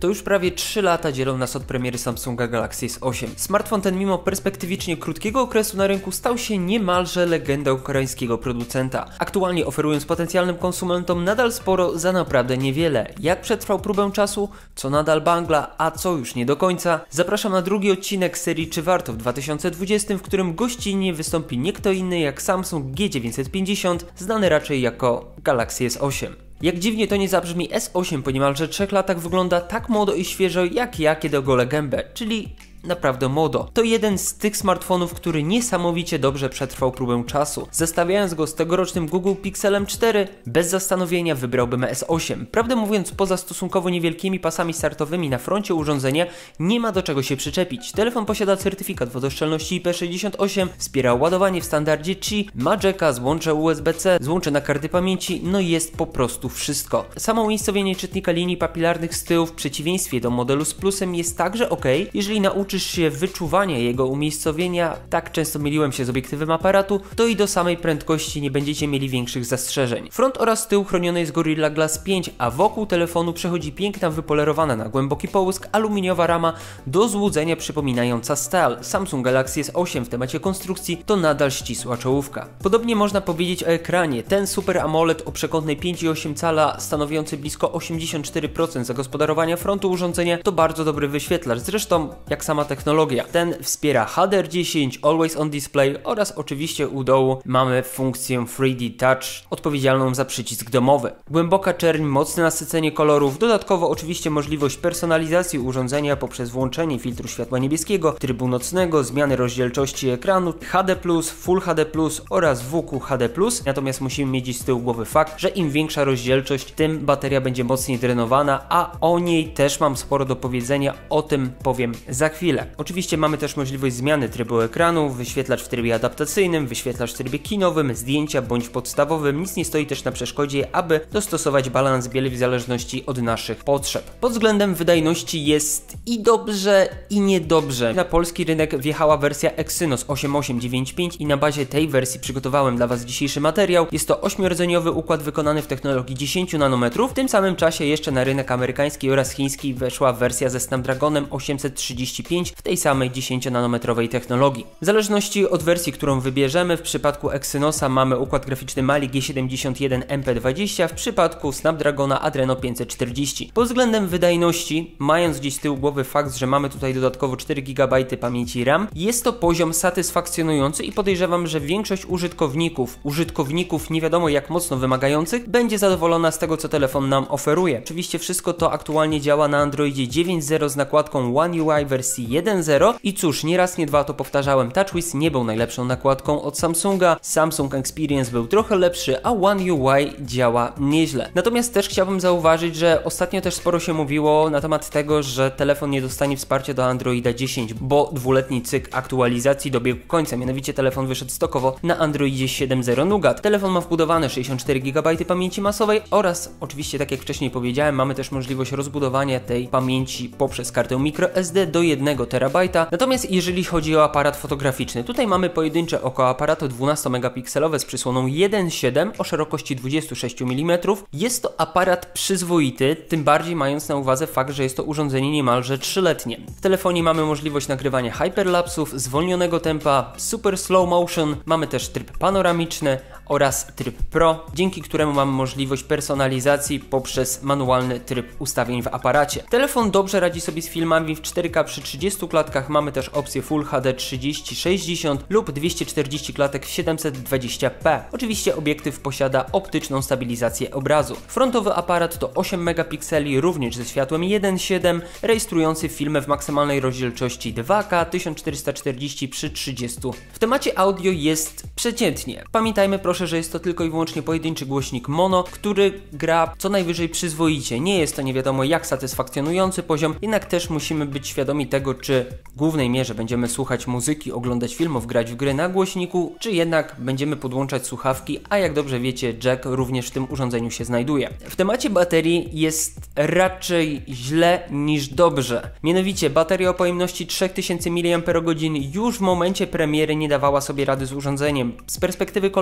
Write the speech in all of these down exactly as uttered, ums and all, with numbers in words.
to już prawie trzy lata dzielą nas od premiery Samsunga Galaxy S osiem. Smartfon ten mimo perspektywicznie krótkiego okresu na rynku stał się niemalże legendą koreańskiego producenta. Aktualnie oferując potencjalnym konsumentom nadal sporo za naprawdę niewiele. Jak przetrwał próbę czasu, co nadal bangla, a co już nie do końca, zapraszam na drugi odcinek serii Czy warto w dwa tysiące dwudziestym, w którym gościnnie wystąpi nie kto inny jak Samsung G dziewięćset pięćdziesiąt, znany raczej jako Galaxy S osiem. Jak dziwnie to nie zabrzmi, S osiem po niemalże trzech latach wygląda tak młodo i świeżo jak ja, kiedy ogolę gębę, czyli naprawdę młodo. To jeden z tych smartfonów, który niesamowicie dobrze przetrwał próbę czasu. Zestawiając go z tegorocznym Google Pixelem cztery, bez zastanowienia wybrałbym S osiem. Prawdę mówiąc, poza stosunkowo niewielkimi pasami startowymi na froncie urządzenia, nie ma do czego się przyczepić. Telefon posiada certyfikat wodoszczelności I P sześćdziesiąt osiem, wspiera ładowanie w standardzie Qi, ma jacka, złącze U S B C, złącze na karty pamięci, no jest po prostu wszystko. Samo umiejscowienie czytnika linii papilarnych z tyłu w przeciwieństwie do modelu z plusem jest także ok, jeżeli nauczysz się wyczuwania jego umiejscowienia, tak często myliłem się z obiektywem aparatu, to i do samej prędkości nie będziecie mieli większych zastrzeżeń. Front oraz tył chroniony jest Gorilla Glass pięć, a wokół telefonu przechodzi piękna, wypolerowana na głęboki połysk aluminiowa rama do złudzenia przypominająca stal. Samsung Galaxy S osiem w temacie konstrukcji to nadal ścisła czołówka. Podobnie można powiedzieć o ekranie. Ten Super AMOLED o przekątnej pięć i osiem cala, stanowiący blisko osiemdziesiąt cztery procent zagospodarowania frontu urządzenia, to bardzo dobry wyświetlacz, zresztą jak sama technologia. Ten wspiera H D R dziesięć, Always On Display oraz oczywiście u dołu mamy funkcję trzy D Touch odpowiedzialną za przycisk domowy. Głęboka czerń, mocne nasycenie kolorów, dodatkowo oczywiście możliwość personalizacji urządzenia poprzez włączenie filtru światła niebieskiego, trybu nocnego, zmiany rozdzielczości ekranu, H D plus, Full H D plus oraz W Q H D plus. Natomiast musimy mieć z tyłu głowy fakt, że im większa rozdzielczość, tym bateria będzie mocniej drenowana, a o niej też mam sporo do powiedzenia, o tym powiem za chwilę. Oczywiście mamy też możliwość zmiany trybu ekranu, wyświetlacz w trybie adaptacyjnym, wyświetlacz w trybie kinowym, zdjęcia bądź podstawowym. Nic nie stoi też na przeszkodzie, aby dostosować balans bieli w zależności od naszych potrzeb. Pod względem wydajności jest i dobrze, i niedobrze. Na polski rynek wjechała wersja Exynos osiem osiem dziewięć pięć i na bazie tej wersji przygotowałem dla Was dzisiejszy materiał. Jest to ośmiordzeniowy układ wykonany w technologii dziesięć nanometrów. W tym samym czasie jeszcze na rynek amerykański oraz chiński weszła wersja ze Snapdragonem osiemset trzydzieści pięć w tej samej dziesięcionnanometrowej technologii. W zależności od wersji, którą wybierzemy, w przypadku Exynosa mamy układ graficzny Mali G siedemdziesiąt jeden M P dwadzieścia, w przypadku Snapdragona Adreno pięćset czterdzieści. Pod względem wydajności, mając gdzieś z tyłu głowy fakt, że mamy tutaj dodatkowo cztery gigabajty pamięci RAM, jest to poziom satysfakcjonujący i podejrzewam, że większość użytkowników, użytkowników nie wiadomo jak mocno wymagających, będzie zadowolona z tego, co telefon nam oferuje. Oczywiście wszystko to aktualnie działa na Androidzie dziewięć zero z nakładką One U I wersji jeden zero i cóż, nie raz, nie dwa to powtarzałem, TouchWiz nie był najlepszą nakładką od Samsunga, Samsung Experience był trochę lepszy, a One U I działa nieźle. Natomiast też chciałbym zauważyć, że ostatnio też sporo się mówiło na temat tego, że telefon nie dostanie wsparcia do Androida dziesięć, bo dwuletni cykl aktualizacji dobiegł końca, mianowicie telefon wyszedł stokowo na Androidzie siedem zero Nougat. Telefon ma wbudowane sześćdziesiąt cztery gigabajty pamięci masowej oraz oczywiście, tak jak wcześniej powiedziałem, mamy też możliwość rozbudowania tej pamięci poprzez kartę microSD do jednego terabajta. Natomiast jeżeli chodzi o aparat fotograficzny, tutaj mamy pojedyncze oko aparatu dwunastomegapikselowe z przysłoną jeden przecinek siedem o szerokości dwadzieścia sześć milimetrów. Jest to aparat przyzwoity, tym bardziej mając na uwadze fakt, że jest to urządzenie niemalże trzyletnie. W telefonie mamy możliwość nagrywania hyperlapsów, zwolnionego tempa, super slow motion, mamy też tryb panoramiczny oraz tryb Pro, dzięki któremu mamy możliwość personalizacji poprzez manualny tryb ustawień w aparacie. Telefon dobrze radzi sobie z filmami w cztery K przy trzydziestu klatkach, mamy też opcję Full H D trzydzieści sześćdziesiąt lub dwieście czterdzieści klatek w siedemset dwadzieścia p. Oczywiście obiektyw posiada optyczną stabilizację obrazu. Frontowy aparat to osiem megapikseli, również ze światłem jeden przecinek siedem, rejestrujący filmy w maksymalnej rozdzielczości dwa K tysiąc czterysta czterdzieści przy trzydziestu. W temacie audio jest przeciętnie. Pamiętajmy proszę, że jest to tylko i wyłącznie pojedynczy głośnik mono, który gra co najwyżej przyzwoicie. Nie jest to nie wiadomo jak satysfakcjonujący poziom, jednak też musimy być świadomi tego, czy w głównej mierze będziemy słuchać muzyki, oglądać filmów, grać w gry na głośniku, czy jednak będziemy podłączać słuchawki, a jak dobrze wiecie, jack również w tym urządzeniu się znajduje. W temacie baterii jest raczej źle niż dobrze. Mianowicie bateria o pojemności trzy tysiące miliamperogodzin już w momencie premiery nie dawała sobie rady z urządzeniem. Z perspektywy kolejnych trzech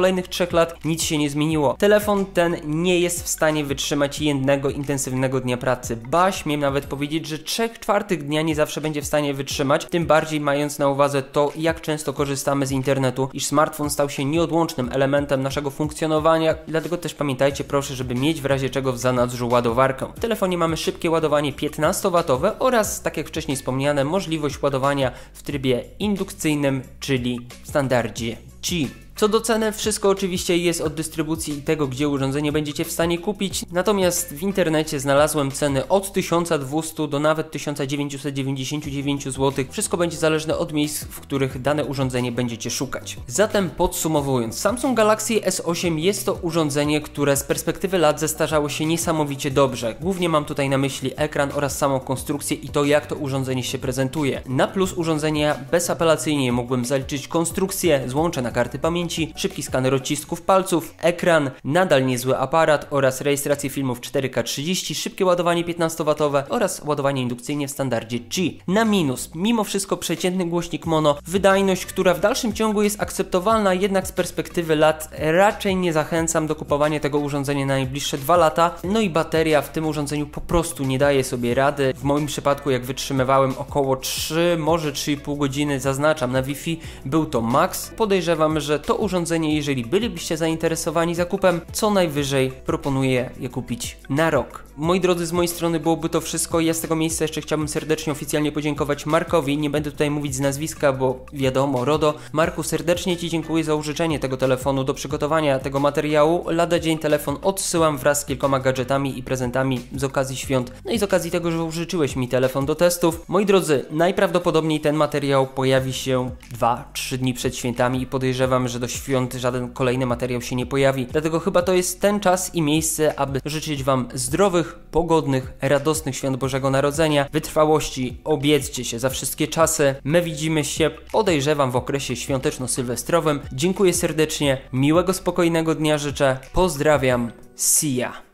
trzech lat nic się nie zmieniło. Telefon ten nie jest w stanie wytrzymać jednego intensywnego dnia pracy. Ba, śmiem nawet powiedzieć, że trzech czwartych dnia nie zawsze będzie w stanie wytrzymać, tym bardziej mając na uwadze to, jak często korzystamy z internetu, iż smartfon stał się nieodłącznym elementem naszego funkcjonowania, dlatego też pamiętajcie proszę, żeby mieć w razie czego w zanadrzu ładowarkę. W telefonie mamy szybkie ładowanie piętnastowatowe oraz, tak jak wcześniej wspomniane, możliwość ładowania w trybie indukcyjnym, czyli w standardzie Qi. Co do ceny, wszystko oczywiście jest od dystrybucji i tego, gdzie urządzenie będziecie w stanie kupić, natomiast w internecie znalazłem ceny od tysiąca dwustu do nawet tysiąca dziewięciuset dziewięćdziesięciu dziewięciu złotych. Wszystko będzie zależne od miejsc, w których dane urządzenie będziecie szukać. Zatem podsumowując, Samsung Galaxy S osiem jest to urządzenie, które z perspektywy lat zestarzało się niesamowicie dobrze. Głównie mam tutaj na myśli ekran oraz samą konstrukcję i to, jak to urządzenie się prezentuje. Na plus urządzenia bezapelacyjnie mógłbym zaliczyć konstrukcję, złącze na karty pamięci, szybki skaner odcisków palców, ekran, nadal niezły aparat oraz rejestrację filmów cztery K trzydzieści, szybkie ładowanie piętnastowatowe oraz ładowanie indukcyjne w standardzie Qi. Na minus, mimo wszystko przeciętny głośnik mono, wydajność, która w dalszym ciągu jest akceptowalna, jednak z perspektywy lat raczej nie zachęcam do kupowania tego urządzenia na najbliższe dwa lata. No i bateria w tym urządzeniu po prostu nie daje sobie rady. W moim przypadku, jak wytrzymywałem około trzy, może trzy i pół godziny, zaznaczam na Wi-Fi, był to max. Podejrzewam, że to urządzenie, jeżeli bylibyście zainteresowani zakupem, co najwyżej proponuję je kupić na rok. Moi drodzy, z mojej strony byłoby to wszystko. Ja z tego miejsca jeszcze chciałbym serdecznie oficjalnie podziękować Markowi. Nie będę tutaj mówić z nazwiska, bo wiadomo, RODO. Marku, serdecznie Ci dziękuję za użyczenie tego telefonu do przygotowania tego materiału. Lada dzień telefon odsyłam wraz z kilkoma gadżetami i prezentami z okazji świąt. No i z okazji tego, że użyczyłeś mi telefon do testów. Moi drodzy, najprawdopodobniej ten materiał pojawi się dwa trzy dni przed świętami i podejrzewam, że do świąt żaden kolejny materiał się nie pojawi. Dlatego chyba to jest ten czas i miejsce, aby życzyć Wam zdrowych, pogodnych, radosnych świąt Bożego Narodzenia, wytrwałości, obiedzcie się za wszystkie czasy. My widzimy się, podejrzewam, w okresie świąteczno-sylwestrowym. Dziękuję serdecznie, miłego, spokojnego dnia życzę, pozdrawiam, see ya.